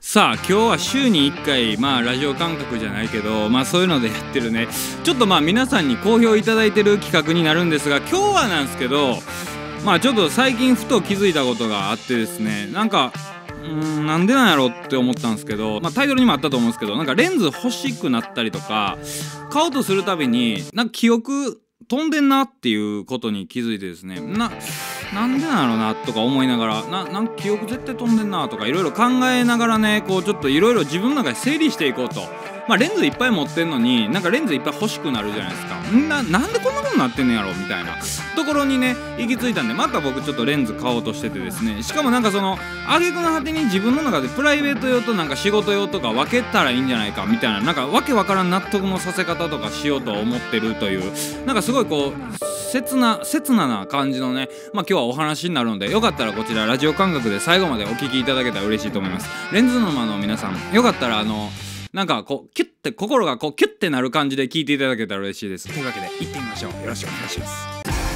さあ今日は週に1回ラジオ感覚じゃないけどそういうのでやってるね、ちょっと皆さんに好評いただいてる企画になるんですが、今日はなんですけどちょっと最近ふと気づいたことがあってですね、なんでなんやろって思ったんですけど、タイトルにもあったと思うんですけど、レンズ欲しくなったりとか買おうとするたびに記憶飛んでんなっていうことに気づいてですね、なんでなんやろなとか思いながら、記憶絶対飛んでんなとかいろいろ考えながらね、ちょっといろいろ自分の中で整理していこうと。レンズいっぱい持ってんのにレンズいっぱい欲しくなるじゃないですか。なんでこんなことになってんのやろみたいなところにね行き着いたんで、また僕ちょっとレンズ買おうとしててですね、しかもその挙句の果てに自分の中でプライベート用と仕事用とか分けたらいいんじゃないかみたいなわけわからん納得のさせ方とかしようと思ってるという、すごい切なな感じのね、今日はお話になるので、よかったらこちらラジオ感覚で最後までお聞きいただけたら嬉しいと思います。レンズ沼の皆さん、よかったらキュッて心がキュッてなる感じで聞いていただけたら嬉しいです。というわけで行ってみましょう。よろしくお願いします。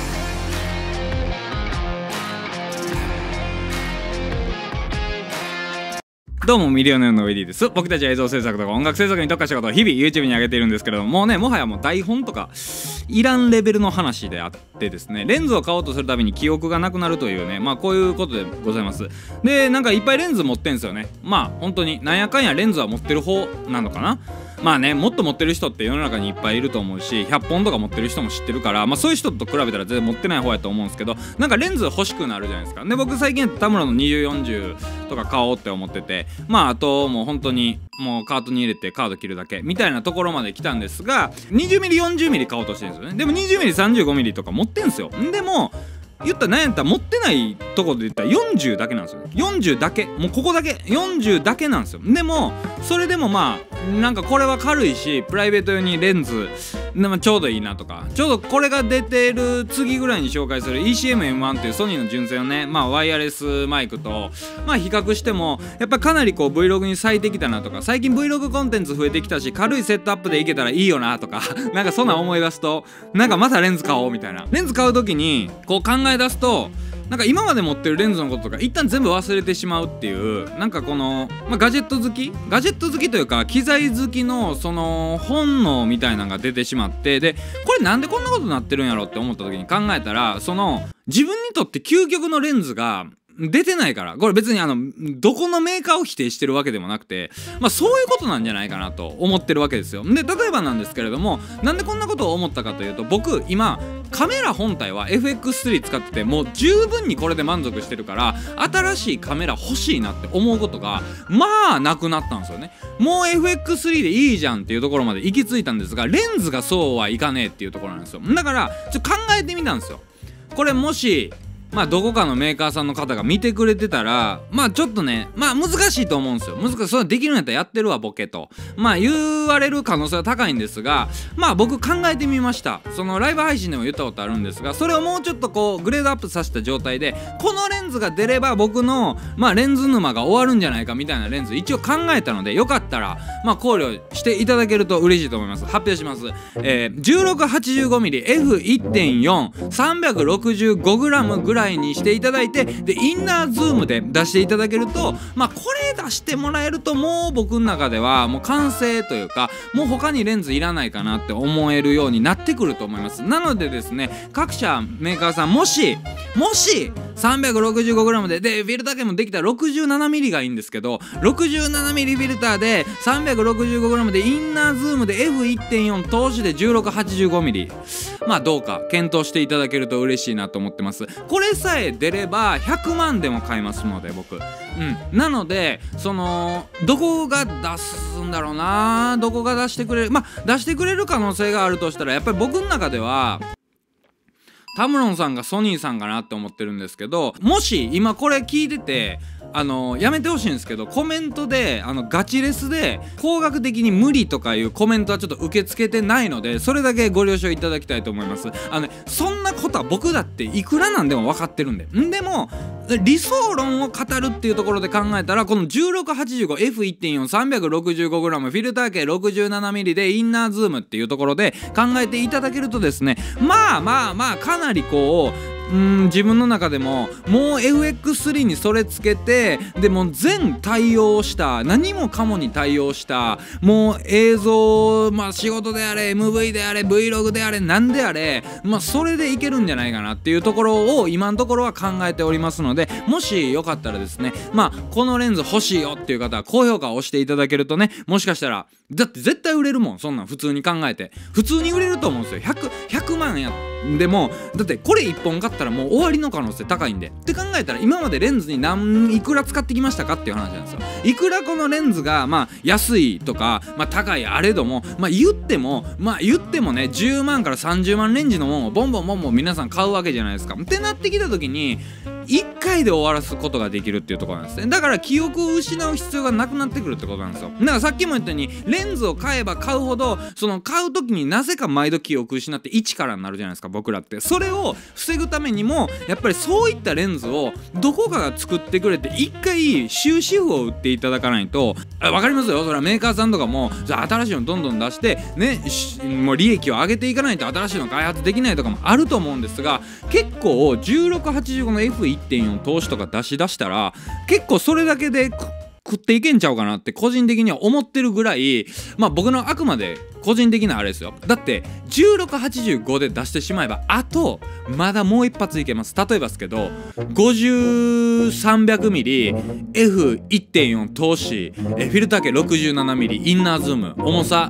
どうもミリオネアのウェディです。僕たちは映像制作とか音楽制作に特化したことを日々 YouTube に上げているんですけれども、もはや台本とかいらんレベルの話であってですね、レンズを買おうとするたびに記憶がなくなるというね、こういうことでございます。でいっぱいレンズ持ってんすよね。本当になんやかんやレンズは持ってる方なのかな。もっと持ってる人って世の中にいっぱいいると思うし、100本とか持ってる人も知ってるから、そういう人と比べたら全然持ってない方やと思うんですけど、レンズ欲しくなるじゃないですか。で僕最近田村の2040とか買おうって思ってて、あともう本当にもうカートに入れてカード切るだけみたいなところまで来たんですが、 20mm40mm 買おうとしてるんですよね。でも 20mm35mm とか持ってんすよ。でも言ったら何やったら持ってないところで言ったら40だけなんですよね。40だけ、もうここだけ40だけなんですよ。でもそれでもこれは軽いしプライベート用にレンズちょうどいいなとか、ちょうどこれが出てる次ぐらいに紹介する ECM-M1 っていうソニーの純正のねワイヤレスマイクと比較してもやっぱかなりVlog に最適だなとか、最近 Vlog コンテンツ増えてきたし軽いセットアップでいけたらいいよなとかそんな思い出すとまたレンズ買おうみたいな。レンズ買う時に考え出すと今まで持ってるレンズのこととか一旦全部忘れてしまうっていう、この、ガジェット好きというか機材好きのその本能みたいなのが出てしまって、でこれなんでこんなことになってるんやろって思った時に考えたら、その自分にとって究極のレンズが出てないから、これ別にどこのメーカーを否定してるわけでもなくて、そういうことなんじゃないかなと思ってるわけですよ。で例えばなんですけれども、なんでこんなことを思ったかというと、僕今カメラ本体は FX3 使っててもう十分にこれで満足してるから、新しいカメラ欲しいなって思うことがなくなったんですよね。もう FX3 でいいじゃんっていうところまで行き着いたんですが、レンズがそうはいかねえっていうところなんですよ。だから考えてみたんですよ。これもしどこかのメーカーさんの方が見てくれてたらちょっとね難しいと思うんですよ。それできるんやったらやってるわボケと言われる可能性は高いんですが、僕考えてみました。そのライブ配信でも言ったことあるんですが、それをもうちょっとグレードアップさせた状態で、このレンズが出れば僕のレンズ沼が終わるんじゃないかみたいなレンズ一応考えたので、よかったら考慮していただけると嬉しいと思います。発表します。1685mm F1.4 365g ぐらいにしていただいて、でインナーズームで出していただけると、これ出してもらえるともう僕の中ではもう完成というか、もう他にレンズいらないかなって思えるようになってくると思います。なのでですね、各社メーカーさんもし 365g でフィルター系もできたら 67mm がいいんですけど、 67mm フィルターで 365g でインナーズームで F1.4 投資で 1685mm、 どうか検討していただけると嬉しいなと思ってます。これさえ出れば100万でも買いますので僕、なのでそのどこが出すんだろうな、どこが出してくれる、出してくれる可能性があるとしたら、やっぱり僕の中ではタムロンさんがソニーさんかなって思ってるんですけど、もし今これ聞いててやめてほしいんですけど、コメントでガチレスで工学的に無理とかいうコメントはちょっと受け付けてないので、それだけご了承いただきたいと思います。そんなことは僕だっていくらなんでも分かってるんで。でも理想論を語るっていうところで考えたら、この 1685F1.4 365g フィルター系 67mm でインナーズームっていうところで考えていただけるとですね、かなり自分の中でももう FX3 にそれつけて、でもう全対応した、何もかもに対応した、もう映像、仕事であれ MV であれ Vlog であれ何であれ、それでいけるんじゃないかなっていうところを今のところは考えておりますので、もしよかったらですね、このレンズ欲しいよっていう方は高評価を押していただけるとね、もしかしたら、だって絶対売れるもん、そんなん普通に考えて普通に売れると思うんですよ。100万やでも、だってこれ1本買ったらもう終わりの可能性高いんでって考えたら、今までレンズにいくら使ってきましたかっていう話なんですよ。いくらこのレンズが安いとか、高いあれども、言ってもね、10万から30万レンジのもんをボンボン皆さん買うわけじゃないですか。ってなってきた時に1回で終わらすことができるっていうところなんですね。だから記憶を失う必要がなくなってくるってことなんですよ。だからさっきも言ったように、レンズを買えば買うほど、その買う時になぜか毎度記憶失って1からになるじゃないですか、僕らって。それを防ぐためにもやっぱりそういったレンズをどこかが作ってくれて、1回終止符を打っていただかないと、わかりますよ、それはメーカーさんとかもじゃあ新しいのどんどん出してね、もう利益を上げていかないと新しいの開発できないとかもあると思うんですが、結構1685の F1.4 投資とか出ししたら結構それだけで食っていけんちゃうかなって個人的には思ってるぐらい、僕のあくまで個人的なあれですよ。だって1685で出してしまえば、あとまだもう一発いけます。例えばですけど 50-300mm F1.4 投資、フィルター系 67mm インナーズーム、重さ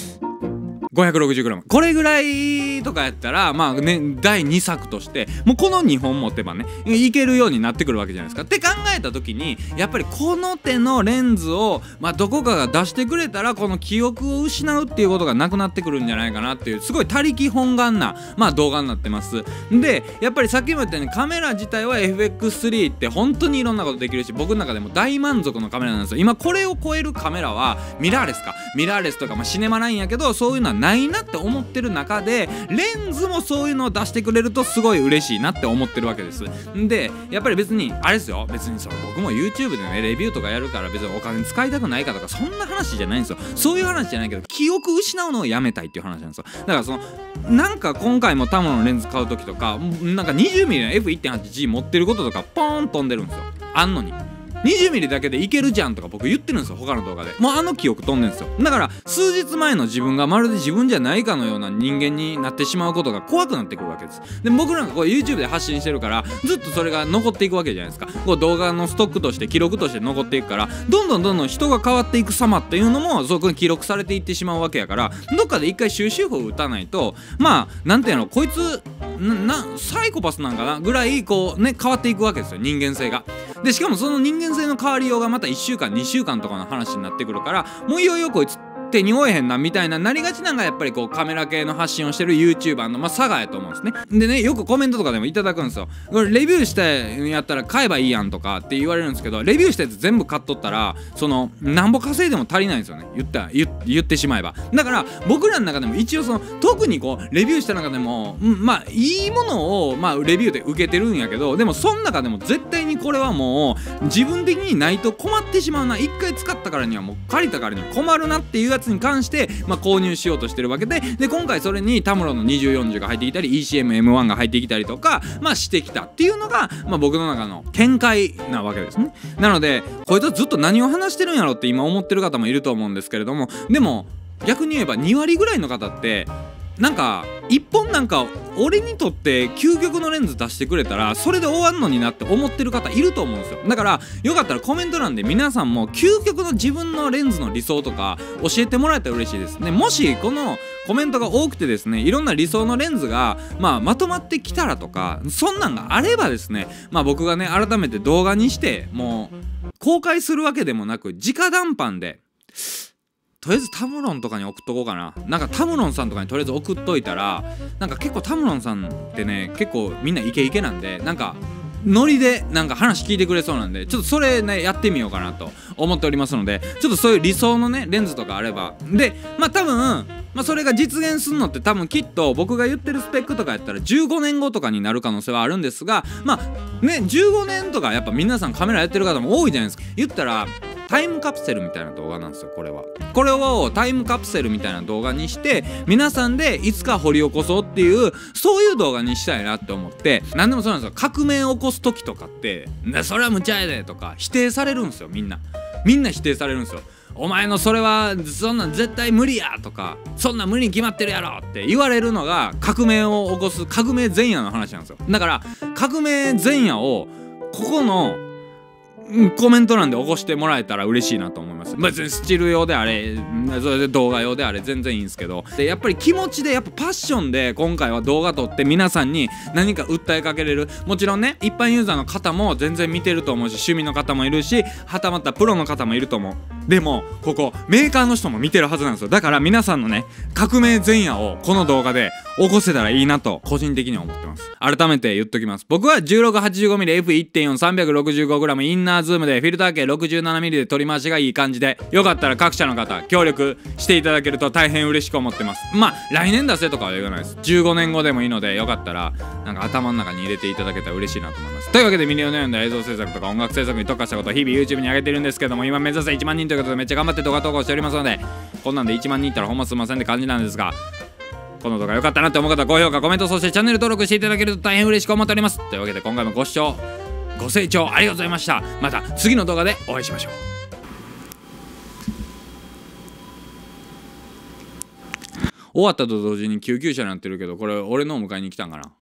560g、 これぐらいとかやったら第2作としてもうこの2本持てばねいけるようになってくるわけじゃないですか。って考えた時に、やっぱりこの手のレンズをどこかが出してくれたら、この記憶を失うっていうことがなくなってくるんじゃないかなっていう、すごい他力本願な動画になってます。でやっぱりさっきも言ったように、カメラ自体は FX3 って本当にいろんなことできるし、僕の中でも大満足のカメラなんですよ。今これを超えるカメラはミラーレスとかシネマラインやけど、そういうのはないなって思ってる中で、レンズもそういうのを出してくれるとすごい嬉しいなって思ってるわけです。でやっぱり別にあれですよ、別に僕も YouTube でねレビューとかやるから別にお金使いたくないかとかそんな話じゃないんですよ。そういう話じゃないけど、記憶失うのをやめたいっていう話なんですよ。だからなんか今回もタムロのレンズ買う時とか、なんか 20mm の F1.8G 持ってることとかポーン飛んでるんですよ。あんのに20mm だけでいけるじゃんとか僕言ってるんですよ、他の動画で。もう記憶飛んでるんですよ。だから数日前の自分がまるで自分じゃないかのような人間になってしまうことが怖くなってくるわけです。で僕なんかYouTube で発信してるから、ずっとそれが残っていくわけじゃないですか。動画のストックとして記録として残っていくから、どんどん人が変わっていく様っていうのもそこに記録されていってしまうわけやから、どっかで一回終止符を打たないと、なんていうの、こいつサイコパスなんかなぐらい変わっていくわけですよ、人間性が。でしかもその人間性の変わりようがまた1週間2週間とかの話になってくるから、もういよいよこいつ手に負えへんなみたいななりがちなんが、やっぱりカメラ系の発信をしてる YouTuber の佐賀やと思うんですね。でね、よくコメントとかでもいただくんですよ。これレビューしたやったら買えばいいやんとかって言われるんですけど、レビューしたやつ全部買っとったらなんぼ稼いでも足りないんですよね、言ってしまえば。だから僕らの中でも一応特にレビューした中でもいいものをレビューで受けてるんやけど、でもその中でも絶対にこれはもう自分的にないと困ってしまうな、一回使ったからにはもう借りたからには困るなっていうやつに関して、購入しようとしてるわけで、今回それにタムロの2040が入ってきたり ECM-M1 が入ってきたりとかしてきたっていうのが僕の中の見解なわけですね。なのでこいつはずっと何を話してるんやろって今思ってる方もいると思うんですけれども、でも逆に言えば2割ぐらいの方ってなんか一本なんか俺にとって究極のレンズ出してくれたらそれで終わんのになって思ってる方いると思うんですよ。だからよかったらコメント欄で皆さんも究極の自分のレンズの理想とか教えてもらえたら嬉しいですね。もしこのコメントが多くてですね、いろんな理想のレンズがまとまってきたらとか、そんなんがあればですね、僕がね改めて動画にしてもう公開するわけでもなく直談判でとりあえずタムロンとかに送っとこうかな。なんかタムロンさんとかにとりあえず送っといたら、なんか結構タムロンさんってね結構みんなイケイケなんで、なんかノリでなんか話聞いてくれそうなんで、ちょっとそれねやってみようかなと思っておりますので、ちょっとそういう理想のねレンズとかあればで多分それが実現するのって多分きっと僕が言ってるスペックとかやったら15年後とかになる可能性はあるんですが、15年とかやっぱ皆さんカメラやってる方も多いじゃないですか。言ったらタイムカプセルみたいな動画なんですよ。これをタイムカプセルみたいな動画にして皆さんでいつか掘り起こそうっていうそういう動画にしたいなって思って、何でもそうなんですよ。革命を起こす時とかってそれは無茶やでとか否定されるんですよ。みんな否定されるんですよ。お前のそれはそんなん絶対無理やとか、そんなん無理に決まってるやろって言われるのが革命を起こす革命前夜の話なんですよ。だから革命前夜をここのコメント欄で起こしてもらえたら嬉しいなと思います。別にスチール用であれそれで動画用であれ全然いいんですけど、でやっぱり気持ちでやっぱパッションで今回は動画撮って皆さんに何か訴えかけれる、もちろんね一般ユーザーの方も全然見てると思うし趣味の方もいるし、はたまたプロの方もいると思う。でもここメーカーの人も見てるはずなんですよ。だから皆さんのね革命前夜をこの動画で起こせたらいいなと個人的には思ってます。改めて言っときます。僕は 1685mm F1.4 365g インナーズームでフィルター径 67mm で取り回しがいい感じで、よかったら各社の方協力していただけると大変嬉しく思ってます。まあ来年出せとかは言わないです。15年後でもいいので、よかったらなんか頭の中に入れていただけたら嬉しいなと思います。というわけでミリオネアの映像制作とか音楽制作に特化したことを日々 YouTube に上げてるんですけども、今目指せ1万人ということでめっちゃ頑張って動画投稿しておりますので、こんなんで1万人いったらほんますいませんって感じなんですが、この動画良かったなって思う方は高評価コメント、そしてチャンネル登録していただけると大変嬉しく思っております。というわけで今回もご視聴ご清聴ありがとうございました。また次の動画でお会いしましょう。終わったと同時に救急車になってるけど、これ俺のを迎えに来たんかな。